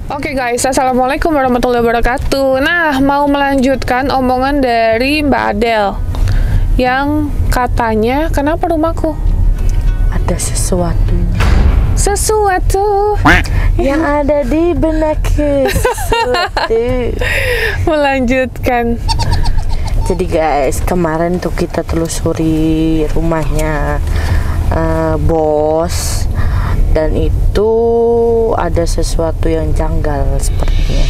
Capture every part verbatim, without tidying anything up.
Oke guys, assalamualaikum warahmatullahi wabarakatuh. Nah, mau melanjutkan omongan dari Mbak Adel yang katanya, kenapa rumahku ada sesuatunya, sesuatu yang ada di benakku, sesuatu. Melanjutkan. Jadi guys, kemarin tuh kita telusuri rumahnya uh, bos, dan itu ada sesuatu yang janggal sepertinya.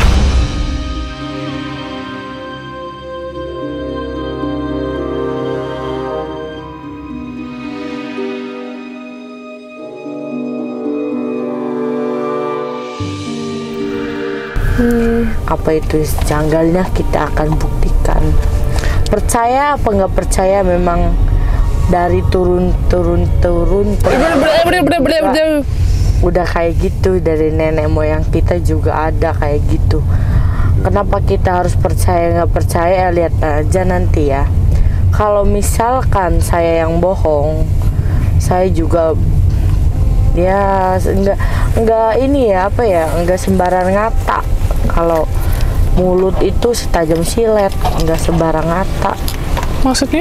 Hmm, apa itu janggalnya, kita akan buktikan. Percaya apa nggak percaya, memang dari turun turun turun turun udah kayak gitu, dari nenek moyang kita juga ada kayak gitu. Kenapa kita harus percaya nggak percaya? Lihat aja nanti ya. Kalau misalkan saya yang bohong, saya juga ya nggak nggak ini ya apa ya nggak sembarang ngata. Kalau mulut itu setajam silet, nggak sembarang ngata. Maksudnya?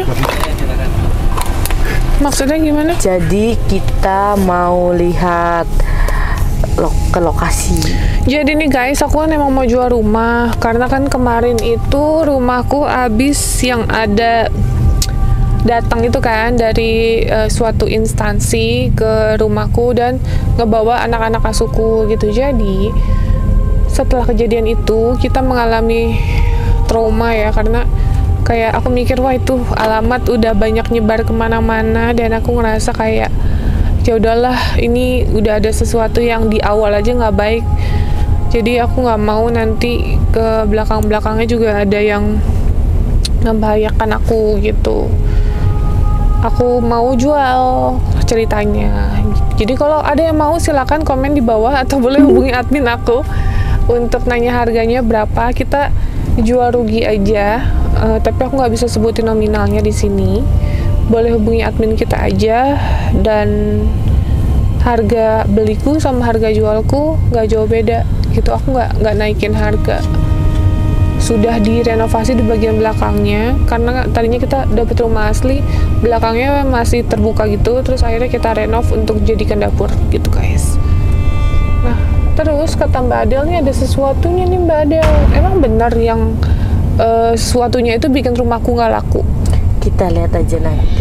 Maksudnya gimana? Jadi kita mau lihat lo ke lokasi. Jadi nih guys, aku kan emang mau jual rumah karena kan kemarin itu rumahku habis yang ada datang itu kan dari uh, suatu instansi ke rumahku dan ngebawa anak-anak asuhku gitu. Jadi setelah kejadian itu kita mengalami trauma ya, karena kayak aku mikir wah itu alamat udah banyak nyebar kemana-mana dan aku ngerasa kayak ya udahlah, ini udah ada sesuatu yang di awal aja nggak baik, jadi aku nggak mau nanti ke belakang-belakangnya juga ada yang membahayakan aku gitu. Aku mau jual ceritanya, jadi kalau ada yang mau silakan komen di bawah atau boleh hubungi admin aku untuk nanya harganya berapa. Kita jual rugi aja, uh, tapi aku nggak bisa sebutin nominalnya di sini. Boleh hubungi admin kita aja, dan harga beliku sama harga jualku nggak jauh beda gitu. Aku nggak nggak naikin harga. Sudah direnovasi di bagian belakangnya karena tadinya kita dapat rumah asli, belakangnya masih terbuka gitu, terus akhirnya kita renov untuk jadikan dapur gitu guys. Nah, terus kata Mbak Adel nih ada sesuatunya nih Mbak Adel. Emang benar yang uh, sesuatunya itu bikin rumahku nggak laku? Kita lihat aja nanti.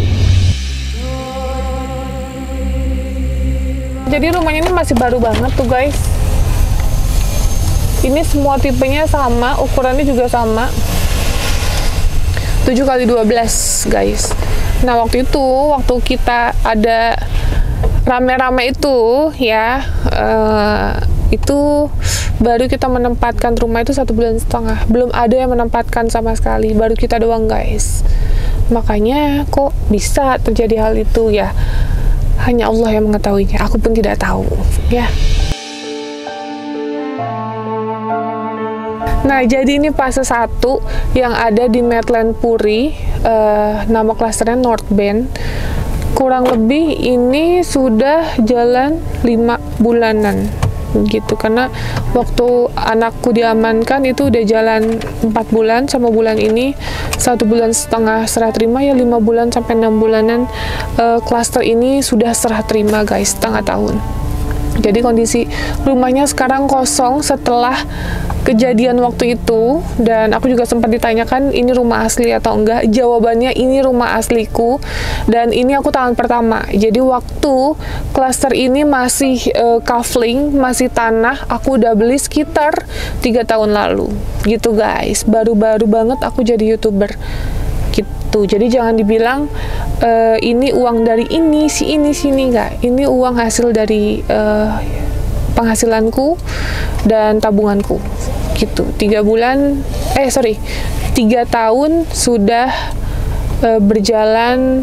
Jadi rumahnya ini masih baru banget tuh guys. Ini semua tipenya sama, ukurannya juga sama. tujuh kali dua belas guys. Nah waktu itu, waktu kita ada rame-rame itu ya, uh, itu baru kita menempatkan rumah itu satu bulan setengah. Belum ada yang menempatkan sama sekali, baru kita doang guys. Makanya kok bisa terjadi hal itu ya, hanya Allah yang mengetahuinya, aku pun tidak tahu ya. Nah jadi ini fase satu yang ada di Medland Puri, uh, nama klasternya North Bend. Kurang lebih ini sudah jalan lima bulanan gitu, karena waktu anakku diamankan itu udah jalan empat bulan sama bulan ini satu bulan setengah serah terima, ya lima bulan sampai enam bulanan uh, klaster ini sudah serah terima guys, setengah tahun. Jadi kondisi rumahnya sekarang kosong setelah kejadian waktu itu, dan aku juga sempat ditanyakan ini rumah asli atau enggak. Jawabannya ini rumah asliku, dan ini aku tangan pertama. Jadi waktu klaster ini masih uh, kafling, masih tanah, aku udah beli sekitar tiga tahun lalu gitu guys. Baru-baru banget aku jadi YouTuber gitu. Jadi jangan dibilang uh, ini uang dari ini si ini sini, enggak. Ini uang hasil dari uh, penghasilanku dan tabunganku gitu. Tiga bulan eh sorry tiga tahun sudah uh, berjalan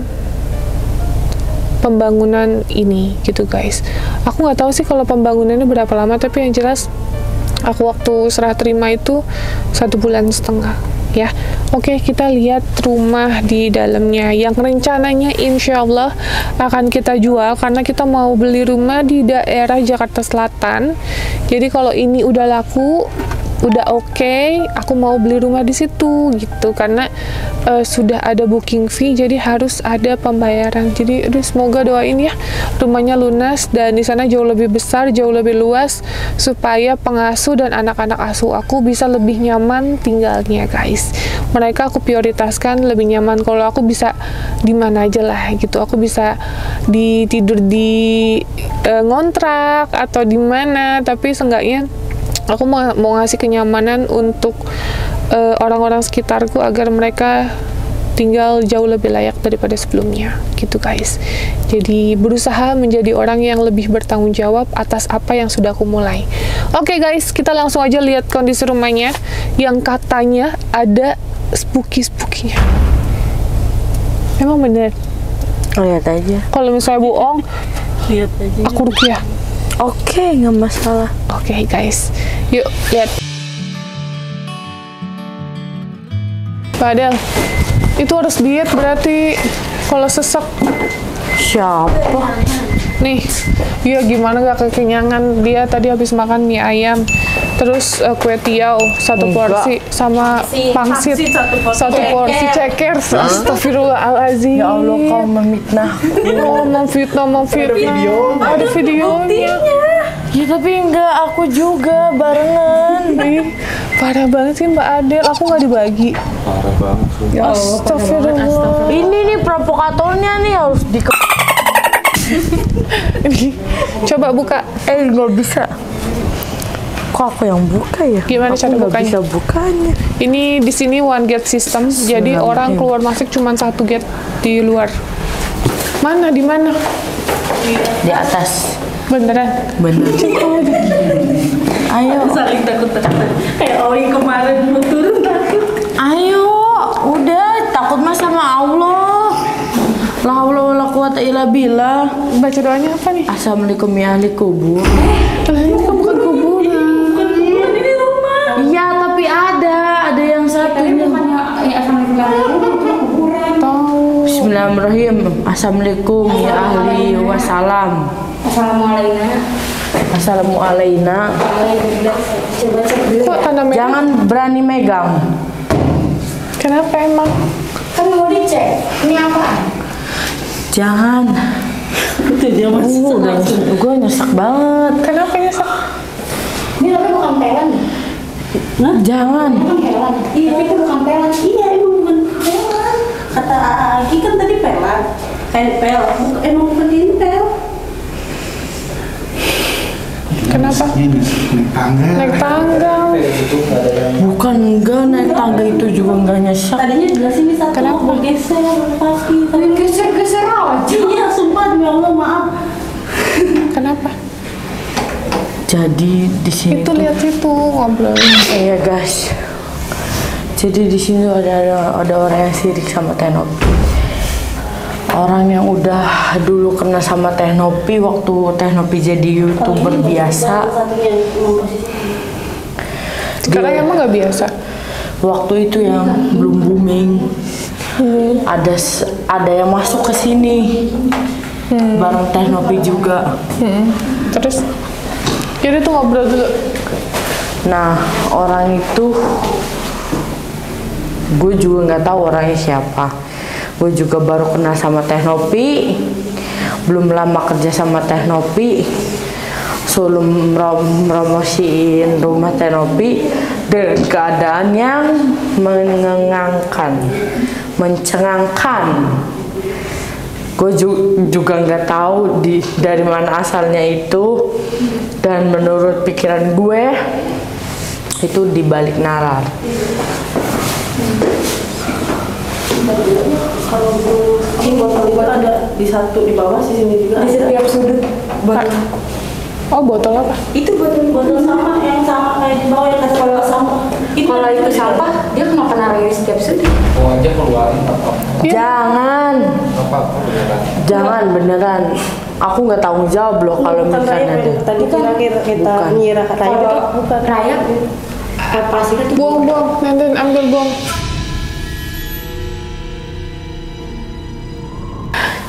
pembangunan ini gitu guys. Aku nggak tahu sih kalau pembangunannya berapa lama, tapi yang jelas aku waktu serah terima itu satu bulan setengah ya. Oke, kita lihat rumah di dalamnya yang rencananya insya Allah akan kita jual karena kita mau beli rumah di daerah Jakarta Selatan. Jadi kalau ini udah laku, udah oke, okay, aku mau beli rumah di situ gitu karena uh, sudah ada booking fee, jadi harus ada pembayaran. Jadi aduh, semoga doain ya rumahnya lunas dan di sana jauh lebih besar, jauh lebih luas supaya pengasuh dan anak-anak asuh aku bisa lebih nyaman tinggalnya, guys. Mereka aku prioritaskan lebih nyaman. Kalau aku bisa di mana aja lah gitu, aku bisa di tidur di uh, ngontrak atau di mana, tapi seenggaknya aku mau, mau ngasih kenyamanan untuk uh, orang-orang sekitarku agar mereka tinggal jauh lebih layak daripada sebelumnya gitu, guys. Jadi berusaha menjadi orang yang lebih bertanggung jawab atas apa yang sudah aku mulai. Oke, okay, guys, kita langsung aja lihat kondisi rumahnya yang katanya ada spooky-spookinya. Emang bener? Lihat aja. Kalau misalnya bohong, lihat aja. Aku rukyah. Oke, okay, nggak masalah. Oke, okay, guys, yuk lihat. Padahal itu harus diet berarti kalau sesek. Siapa? Nih, dia gimana gak kekenyangan? Dia tadi habis makan mie ayam, terus uh, kue tiaw satu porsi sama pangsit, pangsit satu porsi, satu porsi ceker. Astagfirullahaladzim. Ya Allah, kau memfitnah. Oh, memfitnah, memfitnah. Ada video, ada videonya. Ya tapi enggak, aku juga barengan. Ih, parah banget sih Mbak Adel, aku nggak dibagi. Parah banget. Ya Allah, astagfirullah. Ini nih provokatornya nih harus di. Coba buka. Eh, nggak bisa. Kok aku yang buka ya? Gimana aku cara nggak bukanya? Bisa bukanya. Ini di sini one gate system, jadi orang keluar masuk cuma satu gate di luar. Mana? Di mana? Di atas. Beneran? Bener. Ayo. Saling takut-takut. Kayak Oi kemarin mau turun takut. Ayo, udah takut mah sama Allah. La haula wala quwata illa billah. Baca doanya apa nih? Assalamualaikum ya ahli kubur. Eh, ini kan bukan kuburan. Bukan kuburan, ini rumah. Iya, tapi ada, ada yang satunya. Ya, assalamualaikum ya kuburan. Tahu. Bismillahirrahmanirrahim. Assalamualaikum ya ahli wassalam. Assalamualaikum. Assalamualaikum. Coba cek dulu. Kok tanda merah? Jangan berani megang. Kenapa emang? Kan mau dicek. Ini apaan? Jangan. Itu dia masih Uh, udah gue nyesek banget. Kenapa nyesek? Ini tapi bukan pelan. Nah, jangan. Bukan pelan. Iya, tapi itu bukan pelan. Iya, itu bukan pelan. Kata Agi kan tadi pelan. Kayak pel. Emang bukan ini pel. Kenapa? Ini naik tangga. Naik tangga. Bukan, enggak naik tangga itu juga enggak nyesek. Tadinya di sini satu Kenapa? mau geser kaki. Tapi geser-geser aja. Iya, sumpah demi Allah maaf. Kenapa? Jadi di sini Itu tuh- lihat situ ngobrol. Iya guys. Jadi di sini ada, ada ada orang yang sirik sama Tenopi. Orang yang udah dulu kena sama Tenopi waktu Tenopi jadi YouTuber biasa. Satunya memposisi. Sekarang emang nggak biasa. Waktu itu yang belum booming. Ada s- ada yang masuk ke sini. Bareng Tenopi juga. Hmm. Terus, jadi tuh ngobrol dulu. Nah, orang itu gue juga nggak tahu orangnya siapa. Gue juga baru kenal sama Tenopi, belum lama kerja sama Tenopi. Sebelum rom- promosiin rumah Tenopi dengan keadaan yang mengengangkan, mencengangkan. Gue ju- juga nggak tahu di dari mana asalnya itu, dan menurut pikiran gue itu di balik nalar. Kalau ini botol itu ada di satu di bawah sini juga. Di setiap sudut. Botol. Oh, botol apa? Itu botol botol sama yang sama kayak di bawah yang kata kalau sama. Itu Kalau itu sampah, dia kenapa naruh di setiap sudut? Mau aja keluarin apa? Jangan, Apa apa beneran? jangan beneran. Aku nggak tanggung jawab loh kalau bukan misalnya rayap ada. yang tadi kira kita kita Bukan. ngira katanya itu bukan Rayap, plastiknya tuh Buang, buang. Nanti ambil buang.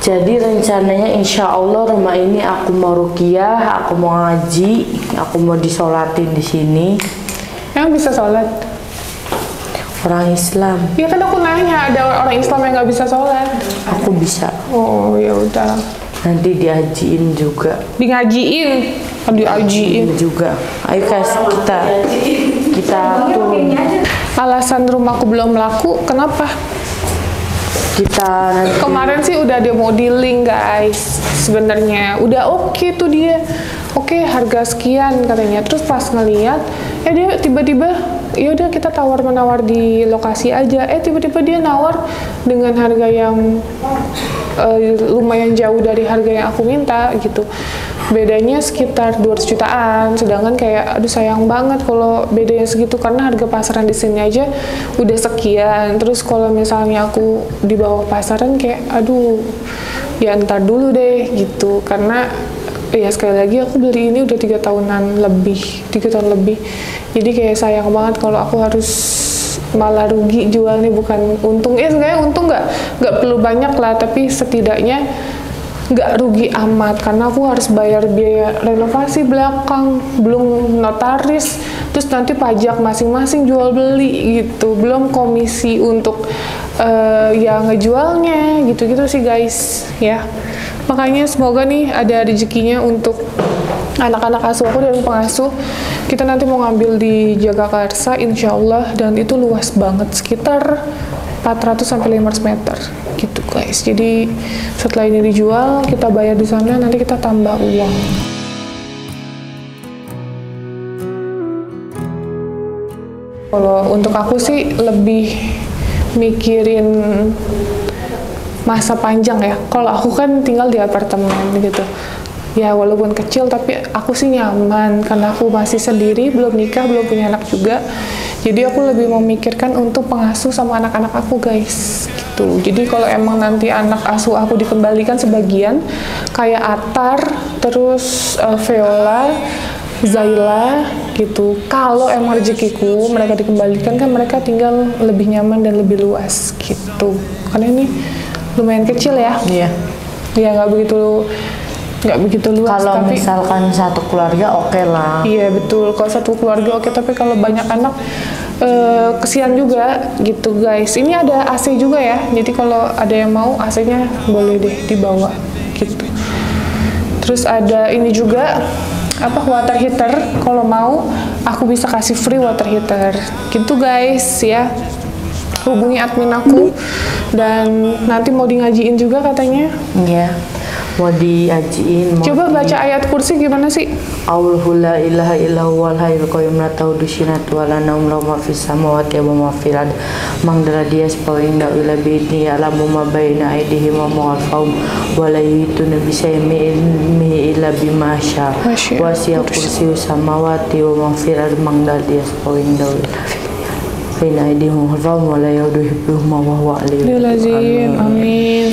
Jadi rencananya insya Allah rumah ini aku mau ruqyah, aku mau ngaji, aku mau disolatin di sini. Yang bisa sholat? Orang Islam. Ya kan aku nanya, ada orang Islam yang nggak bisa sholat. Aku bisa. Oh ya udah. Nanti diajiin juga. Di ngajiin, oh, diajiin juga. Ayo guys, kita kita turun. Alasan rumahku belum laku, kenapa? Kita nanti Kemarin sih udah ada modeling guys, sebenarnya udah oke okay tuh dia, oke okay, harga sekian katanya. Terus pas ngeliat, eh dia tiba-tiba, ya udah kita tawar menawar di lokasi aja. Eh tiba-tiba dia nawar dengan harga yang uh, lumayan jauh dari harga yang aku minta gitu. Bedanya sekitar dua ratus jutaan, sedangkan kayak aduh sayang banget kalau bedanya segitu karena harga pasaran di sini aja udah sekian. Terus kalau misalnya aku di bawah pasaran kayak aduh ya ntar dulu deh gitu, karena ya sekali lagi aku beli ini udah tiga tahunan lebih, tiga tahun lebih. Jadi kayak sayang banget kalau aku harus malah rugi jual nih, bukan untung. Ya sebenarnya untung nggak nggak perlu banyak lah, tapi setidaknya nggak rugi amat karena aku harus bayar biaya renovasi belakang, belum notaris, terus nanti pajak masing-masing jual beli gitu, belum komisi untuk uh, yang ngejualnya gitu-gitu sih guys ya. Makanya semoga nih ada rezekinya untuk anak-anak asuh aku dan pengasuh. Kita nanti mau ngambil di Jagakarsa insya Allah, dan itu luas banget, sekitar empat ratus sampai lima ratus meter gitu guys. Jadi setelah ini dijual, kita bayar di sana, nanti kita tambah uang. Kalau untuk aku sih lebih mikirin masa panjang ya. Kalau aku kan tinggal di apartemen gitu. Ya walaupun kecil tapi aku sih nyaman karena aku masih sendiri, belum nikah, belum punya anak juga. Jadi aku lebih memikirkan untuk pengasuh sama anak-anak aku guys gitu. Jadi kalau emang nanti anak asuh aku dikembalikan sebagian kayak Atar, terus uh, Viola, Zaila gitu. Kalau emang rezekiku mereka dikembalikan, kan mereka tinggal lebih nyaman dan lebih luas gitu. Karena ini lumayan kecil ya. Iya. Ya nggak begitu nggak begitu luas. Kalau tapi misalkan satu keluarga oke okay lah. iya betul, kalau satu keluarga oke okay, tapi kalau banyak anak uh, kesian juga gitu guys. Ini ada A C juga ya, jadi kalau ada yang mau A C-nya boleh deh dibawa gitu. Terus ada ini juga apa, water heater, kalau mau aku bisa kasih free water heater gitu guys ya. Hubungi admin aku, dan nanti mau di ngajiin juga katanya. Iya. Mau diajiin. Coba baca ayat kursi gimana sih? Allahu la ilaha illa huwal hayyul qayyum la ta'khudhuhu sinatun wa la nawm lahu ma fis samawati wa ma fil ardh man daradias pawinda ila bi'idni ya'lamu ma baina aydihim wa ma khalfahum wa la yuhituna bi shay'in min ilmihi illa bima syaa wa wasi'a kursiyyuhu samawati wa ma fil ardh man daradias pawinda ila baina aydihim wa khalfahum wa la yuhituna hifdhuhuma wa huwa aliyyul azim. Amin.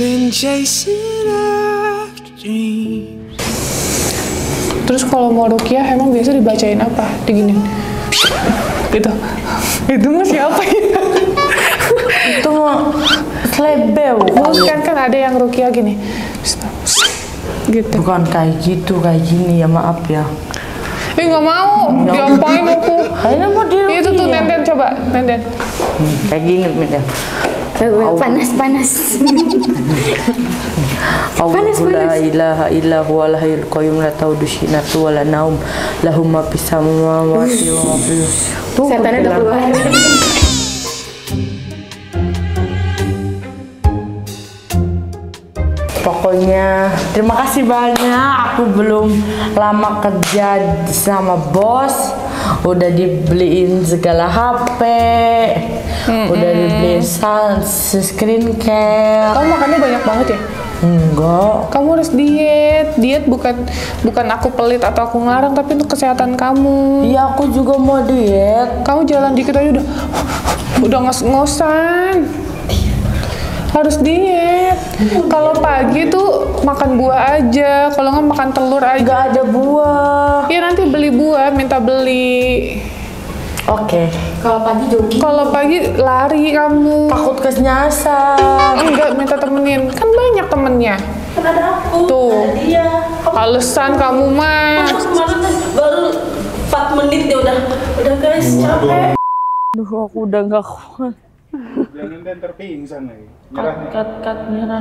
Terus kalau mau ruqyah emang biasa dibacain apa? Diginin gitu. Itu mah siapa ya? Itu mah slebel. Bukan, kan ada yang ruqyah gini gitu. Bukan kayak gitu, kayak gini ya, maaf ya. Eh nggak mau, diapain aku? Kayaknya mau di Itu tuh Nenden, coba Nenden. Hmm, kayak gini ya. Panas-panas. Allahu la ilaha illa huwal hayyul qayyum la ta'khudhuhu sinatun wa la nawm lahu ma fis samawati wa ma fil ardh. Setannya udah keluar. Pokoknya terima kasih banyak. Aku belum lama kerja sama bos, udah dibeliin segala H P, mm-hmm. udah dibeliin screen care. Kamu makannya banyak banget ya? Enggak. Kamu harus diet. Diet bukan bukan aku pelit atau aku ngarang, tapi untuk kesehatan kamu. Iya, aku juga mau diet. Kamu jalan dikit aja udah udah ngos-ngosan. Harus diet. Kalau pagi tuh makan buah aja, kalau nggak makan telur aja. Nggak ada buah. Iya nanti beli buah, minta beli. Oke. Kalau pagi jogging. Kalau pagi lari kamu. Takut kesnyasar. Enggak, minta temenin. Kan banyak temennya. Kan ada aku, Tuh. ada dia. Alasan kamu mah. Masa kemarin teh baru empat menit dia udah udah guys capek. Aduh, aku udah nggak kuat. Jangan dan terpingsan lagi. Kat, kat, kat, nyerah.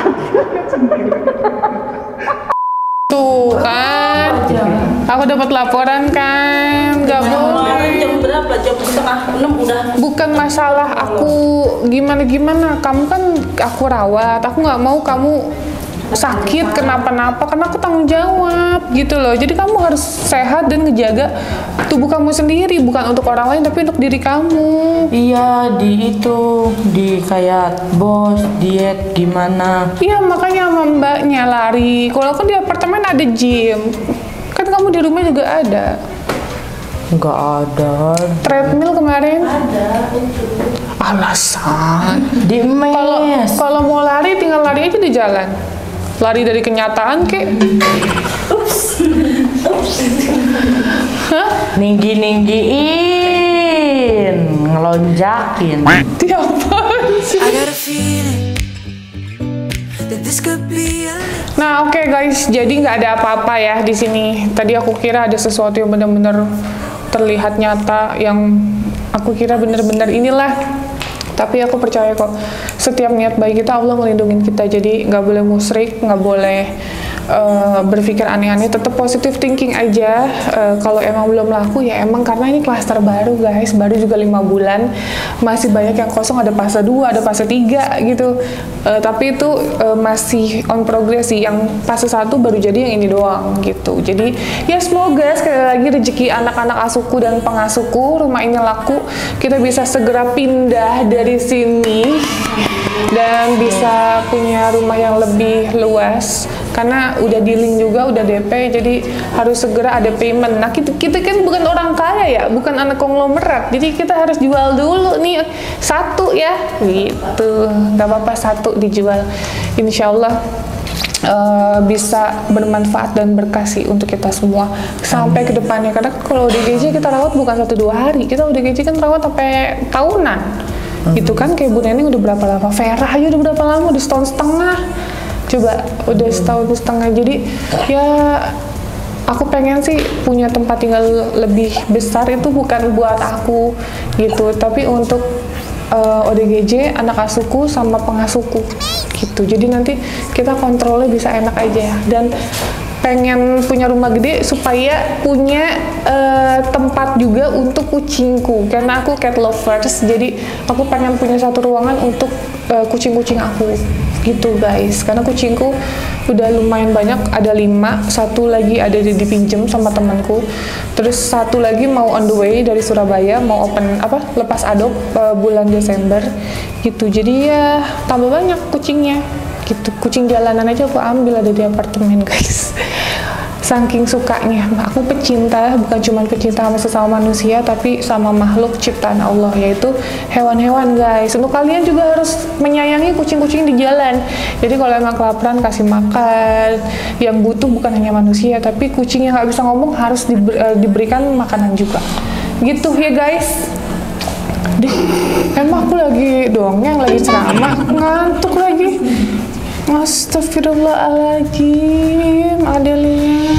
Tuh kan. Aku dapat laporan kan. Gak Kemarin boleh. jam berapa? Jam setengah enam udah. Bukan masalah aku gimana-gimana. Kamu kan aku rawat. Aku nggak mau kamu sakit kenapa-napa karena aku tanggung jawab gitu loh. Jadi kamu harus sehat dan ngejaga tubuh kamu sendiri, bukan untuk orang lain tapi untuk diri kamu. Iya, di itu, di kayak bos, diet gimana. Iya, makanya sama mbaknya lari. Kalau aku di apartemen ada gym. Kan kamu di rumah juga ada. Nggak ada. Treadmill kemarin. Ada itu. Alasan. Di Kalau mes. kalau mau lari tinggal lari aja di jalan. Lari dari kenyataan kek. Ups. Ups. Hah? Ninggi-ninggiin, ngelonjakin. Tiapaan sih? I got a feeling that this could be a Nah, oke guys, jadi nggak ada apa-apa ya di sini. Tadi aku kira ada sesuatu yang benar-benar terlihat nyata, yang aku kira benar-benar inilah. Tapi aku percaya kok, setiap niat baik kita Allah melindungi kita. Jadi nggak boleh musyrik, nggak boleh uh, berpikir aneh-aneh. Tetap positive thinking aja. Uh, kalau emang belum laku ya emang karena ini klaster baru guys, baru juga lima bulan, masih banyak yang kosong. Ada fase dua, ada fase tiga gitu. Uh, tapi itu uh, masih on progress sih. Yang fase satu baru jadi yang ini doang gitu. Jadi ya semoga sekali lagi rezeki anak-anak asuku dan pengasuku rumah ini laku, kita bisa segera pindah dari di sini dan bisa punya rumah yang lebih luas karena udah dealing juga, udah D P, jadi harus segera ada payment. Nah kita, kita kan bukan orang kaya ya, bukan anak konglomerat, jadi kita harus jual dulu nih satu ya gitu. Gak apa-apa satu dijual, insya Allah Uh, bisa bermanfaat dan berkasih untuk kita semua sampai ke depannya. Karena kalau O D G J kita rawat bukan satu dua hari, kita O D G J kan rawat sampai tahunan. Gitu kan, kayak Bu Neneng udah berapa lama, Vera aja udah berapa lama, udah setahun setengah. Coba udah setahun setengah. Jadi ya aku pengen sih punya tempat tinggal lebih besar, itu bukan buat aku gitu, tapi untuk uh, O D G J, anak asuku sama pengasuku gitu. Jadi nanti kita kontrolnya bisa enak aja. Dan pengen punya rumah gede supaya punya uh, tempat juga untuk kucingku, karena aku cat lovers. Jadi aku pengen punya satu ruangan untuk uh, kucing-kucing aku gitu guys, karena kucingku udah lumayan banyak, ada lima, satu lagi ada di dipinjem sama temanku, terus satu lagi mau on the way dari Surabaya, mau open apa lepas adop uh, bulan Desember gitu. Jadi ya tambah banyak kucingnya gitu. Kucing jalanan aja aku ambil ada di apartemen guys. Saking sukanya, aku pecinta, bukan cuma pecinta sama sesama manusia, tapi sama makhluk ciptaan Allah, yaitu hewan-hewan guys. Untuk kalian juga harus menyayangi kucing-kucing di jalan. Jadi kalau emang kelaparan kasih makan, yang butuh bukan hanya manusia, tapi kucing yang nggak bisa ngomong harus diber, uh, diberikan makanan juga. Gitu ya guys. Deh, emang aku lagi dongeng, lagi ceramah, ngantuk lagi. Astagfirullahaladzim, Adelia.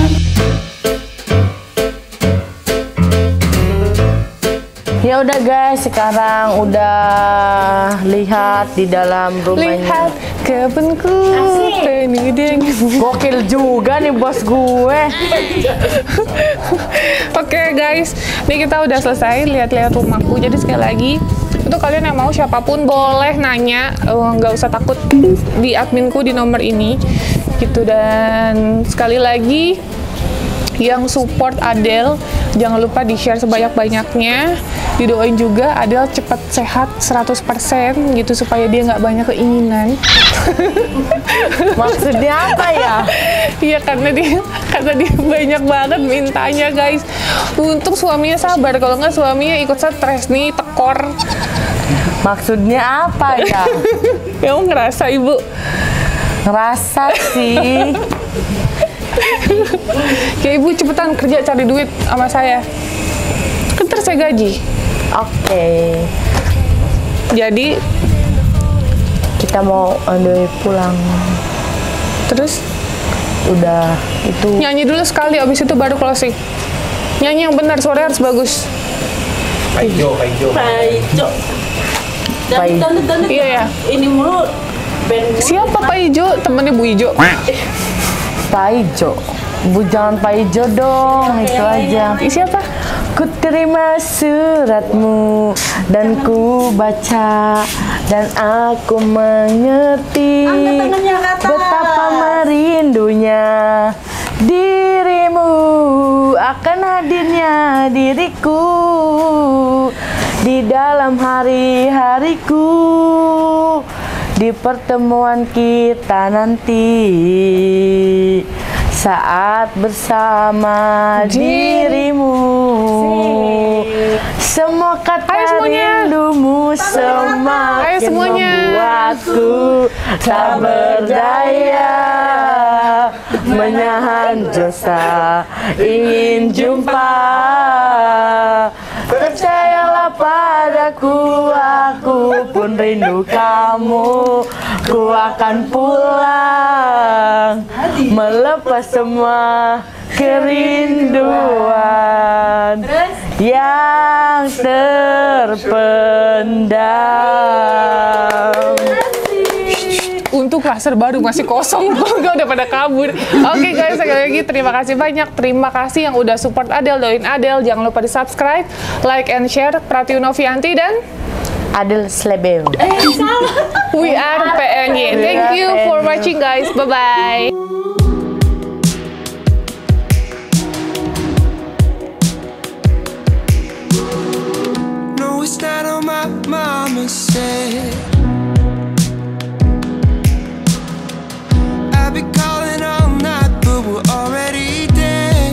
Ya udah guys, sekarang udah lihat di dalam rumahnya. Lihat kebunku penuh dengan. Gokil juga nih bos gue. Oke guys, ini kita udah selesai lihat-lihat rumahku. Jadi sekali lagi, untuk kalian yang mau siapapun boleh nanya, nggak uh, usah takut di adminku di nomor ini gitu. Dan sekali lagi yang support Adel jangan lupa di share sebanyak-banyaknya, didoain juga Adel cepat sehat seratus persen gitu supaya dia nggak banyak keinginan. Maksudnya apa ya? Iya karena dia karena dia banyak banget mintanya guys. Untuk suaminya sabar, kalau nggak suaminya ikut stres nih, tekor. Maksudnya apa ya? Kamu ngerasa ibu? Ngerasa sih. Kayak ibu cepetan kerja cari duit sama saya. Kan terakhir saya gaji. Oke. Jadi Kita mau on pulang. terus Udah itu. nyanyi dulu sekali, abis itu baru closing. Nyanyi yang benar, suaranya harus bagus. Pak Ijo, Pak Ijo. Paijo. Dan Pai- dan dan Iya ya. ini mulu band mulu. Siapa Pak Ijo? Temennya Bu Ijo. Pak Ijo. Bu jangan Pak Ijo dong, itu aja. Ih, siapa? Ku terima suratmu dan ku baca dan aku mengerti Angkat tangannya ke atas. betapa merindunya dirimu akan hadirnya diriku di dalam hari-hariku di pertemuan kita nanti saat bersama dirimu. Semua kata Ayo semuanya. rindumu semakin Ayo semuanya. membuatku tak berdaya menahan dosa ingin jumpa. Percayalah padaku, aku pun rindu kamu. Ku akan pulang melepas semua kerinduan yang terpendam. Untuk klaster baru masih kosong, gue udah pada kabur. Oke guys, sekali lagi terima kasih banyak. Terima kasih yang udah support Adel, doain Adel. Jangan lupa di subscribe, like and share. Pratiwi Novianti dan Adel Slebeo. We are P N Y. Thank you for watching guys. Bye-bye. No, it's not on my mama said. I've been calling all night, but we're already dead.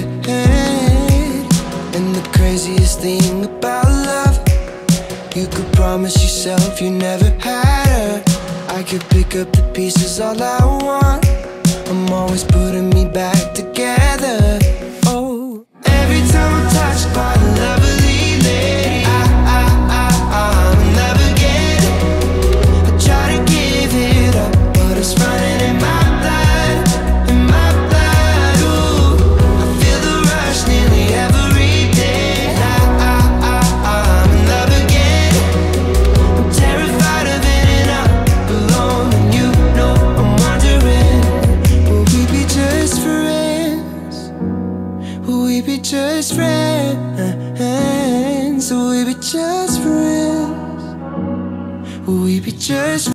And the craziest thing about love, you could promise yourself you never had her. I could pick up the pieces all I want. I'm always putting me back together. Oh, every time I'm touched by a lovely lady, I, I, I, I'll never get it. I try to give it up, but it's running in my blood, in my blood. Ooh, I feel the rush nearly every day. I, I, I, I'll never get it. I'm terrified of ending up alone, and you know I'm wondering, will we be just friends? Will we be just friends? Will we be just friends? Will we be just